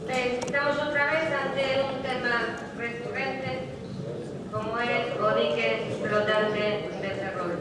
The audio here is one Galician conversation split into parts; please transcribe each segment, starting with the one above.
Ben, estamos outra vez ante un tema recurrente como é o dique flotante de Ferrol.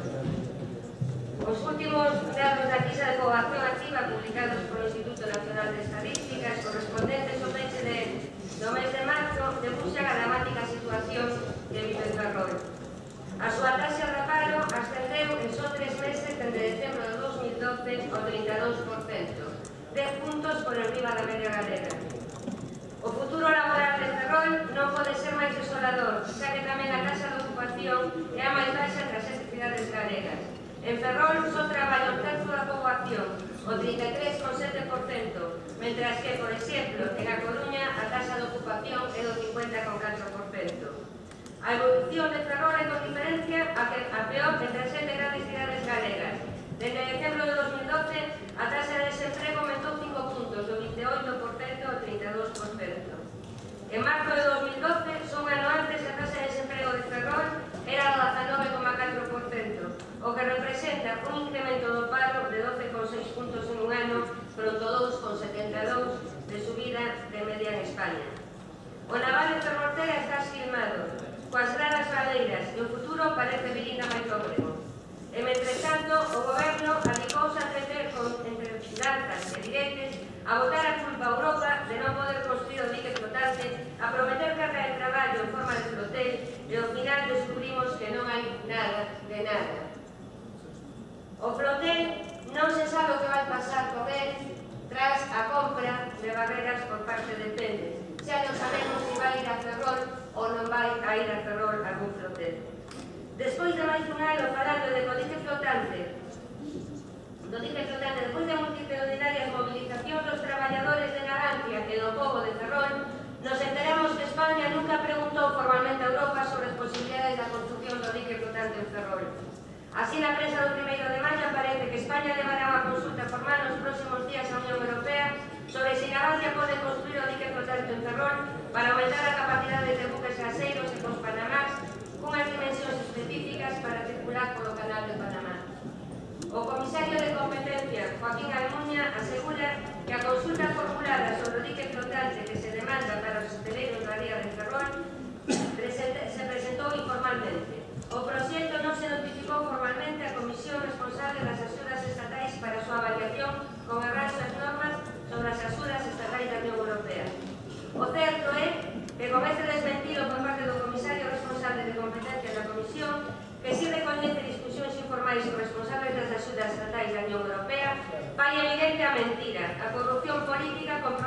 Os últimos datos da ficha de poboación activa publicados polo Instituto Nacional de Estadísticas correspondentes ao peche do mes de marzo debuxan a dramática situación que vive Ferrol. A súa taxa de paro ascendeu en só 3 meses dende decembro de 2012 ao 32%, 10 puntos por enriba da media galega. O futuro laboral de Ferrol non pode ser máis desolador, xa que tamén a taxa de ocupación é a máis baixa entre as 7 cidades galegas. En Ferrol só traballa un terzo da poboación, o 33,7%, mentras que, por exemplo, en A Coruña a taxa de ocupación é do 50,4%. A evolución de Ferrol é con diferencia a peor entre as 7 grandes cidades galegas. Desde decembro de 2012, a taxa de desemprego aumentou 5 puntos, do 28% ao 32%. En marzo de 2012, só un ano antes, a taxa de desemprego de Ferrol era do 19,4%, o que representa un incremento do paro de 12,6 puntos en un ano, fronte ao 2,72 de subida de media en España. O naval de Ferrolterra está esquilmado, coas gradas baleiras, e o futuro parece virinda máis obrego. E, mentre tanto, o goberno adicouse a treter entre danzas e diretes a botar a culpa a Europa de non poder construir o dique flotante, a prometer carga de traballo en forma de flotel, e ao final descubrimos que non hai nada de nada. O flotel non se sabe o que vai pasar con él tras a compra de barreras por parte de Pendes. Xa non sabemos se vai ir a Ferrol ou non vai a ir a Ferrol algún flotel. Despois de máis dun ano falando de dique flotante, despois de multitudinarias movilizacións dos traballadores de Navantia e do pobo de Ferrol, nos enteramos que España nunca preguntou formalmente a Europa sobre as posibilidades da construcción do dique flotante en Ferrol. Así, na prensa do 1 de maio aparece que España levará unha consulta formal nos próximos días á Unión Europea sobre se Navantia pode construir o dique flotante en Ferrol para aumentar a capacidade de buques gaseiros e cos Panamás cunhas dimensións específicas para circular polo canal de Panamá. O comisario de competencia, Joaquín Almunia, asegura que a consulta formulada sobre o dique flotante que se demanda para os hosteleiros da ría de Ferrol se presentou informalmente. O proxecto non se notificou formalmente á Comisión responsable das axudas estatais para a súa avaliación con arranxo as normas sobre as axudas estatais da Unión Europea. O certo é que con este desmentido por parte do comisario responsable de competencia da Comisión, que si recoñece discusións informais con responsables das axudas estatais da Unión Europea, vai evidente a mentira, a corrupción política con